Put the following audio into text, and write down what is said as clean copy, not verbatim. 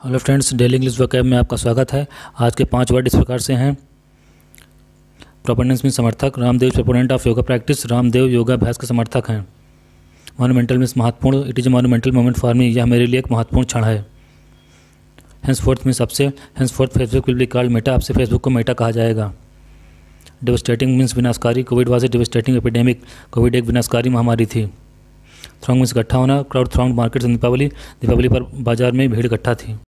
Hello friends, daily English vocab में आपका स्वागत है। आज के 5 वर्ड इस प्रकार से हैं। प्रोपोनेंट्स में समर्थक, Ramdev proponent of yoga practice, Ramdev योगाभ्यास के समर्थक हैं। मॉन्यूमेंटल मीन्स महत्वपूर्ण, it is a monumental moment for me, यह मेरे लिए एक महत्वपूर्ण क्षण है। हेंसफोर्थ मीन्स सबसे, henceforth Facebook will be called Meta, अब से फेसबुक को मेटा कहा जाएगा। डिवास्टेटिंग मीन्स विनाशकारी, Covid was a devastating epidemic, Covid एक विनाशकारी महामारी थी। थ्रॉन्ग मीन्स इकट्ठा होना, crowd throng markets in Deepawali, Deepawali पर बाजार में भीड़ इकट्ठा थी।